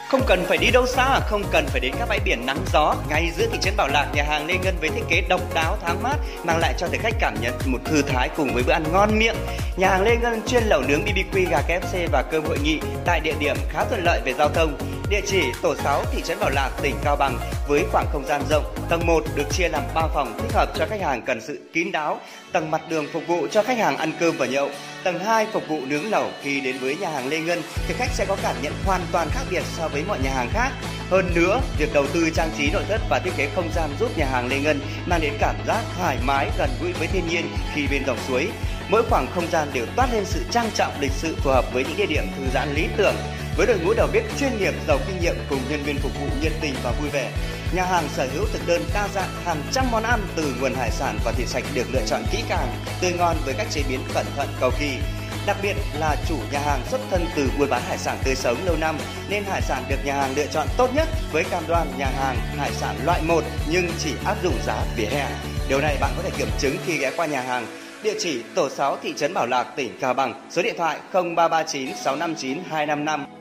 Không cần phải đi đâu xa, không cần phải đến các bãi biển nắng gió, ngay giữa thị trấn Bảo Lạc, nhà hàng Lê Ngân với thiết kế độc đáo thoáng mát mang lại cho thực khách cảm nhận một thư thái cùng với bữa ăn ngon miệng. Nhà hàng Lê Ngân chuyên lẩu nướng BBQ, gà KFC và cơm hội nghị tại địa điểm khá thuận lợi về giao thông. Địa chỉ tổ 6, thị trấn Bảo Lạc, tỉnh Cao Bằng với khoảng không gian rộng. Tầng 1 được chia làm 3 phòng thích hợp cho khách hàng cần sự kín đáo. Tầng mặt đường phục vụ cho khách hàng ăn cơm và nhậu. Tầng 2 phục vụ nướng lẩu. Khi đến với nhà hàng Lê Ngân, thực khách sẽ có cảm nhận hoàn toàn khác biệt so với mọi nhà hàng khác. Hơn nữa, việc đầu tư trang trí nội thất và thiết kế không gian giúp nhà hàng Lê Ngân mang đến cảm giác thoải mái, gần gũi với thiên nhiên khi bên dòng suối. Mỗi khoảng không gian đều toát lên sự trang trọng, lịch sự phù hợp với những địa điểm thư giãn lý tưởng. Với đội ngũ đầu bếp chuyên nghiệp, giàu kinh nghiệm cùng nhân viên phục vụ nhiệt tình và vui vẻ, nhà hàng sở hữu thực đơn đa dạng, hàng trăm món ăn từ nguồn hải sản và thịt sạch được lựa chọn kỹ càng, tươi ngon với cách chế biến cẩn thận cầu kỳ. Đặc biệt là chủ nhà hàng xuất thân từ buôn bán hải sản tươi sống lâu năm nên hải sản được nhà hàng lựa chọn tốt nhất với cam đoan nhà hàng hải sản loại 1 nhưng chỉ áp dụng giá vỉa hè. Điều này bạn có thể kiểm chứng khi ghé qua nhà hàng. Địa chỉ tổ 6, thị trấn Bảo Lạc, tỉnh Cao Bằng. Số điện thoại 0339 659 255.